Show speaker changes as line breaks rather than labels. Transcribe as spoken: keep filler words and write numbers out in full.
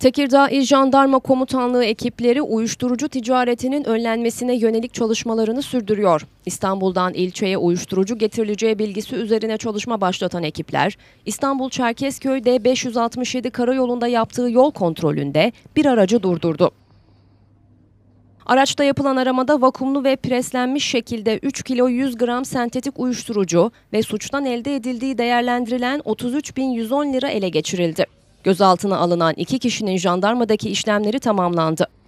Tekirdağ İl Jandarma Komutanlığı ekipleri uyuşturucu ticaretinin önlenmesine yönelik çalışmalarını sürdürüyor. İstanbul'dan ilçeye uyuşturucu getirileceği bilgisi üzerine çalışma başlatan ekipler, İstanbul-Çerkezköy'de beş yüz altmış yedi karayolunda yaptığı yol kontrolünde bir aracı durdurdu. Araçta yapılan aramada vakumlu ve preslenmiş şekilde üç kilo yüz gram sentetik uyuşturucu ve suçtan elde edildiği değerlendirilen otuz üç bin yüz on lira ele geçirildi. Gözaltına alınan iki kişinin jandarmadaki işlemleri tamamlandı.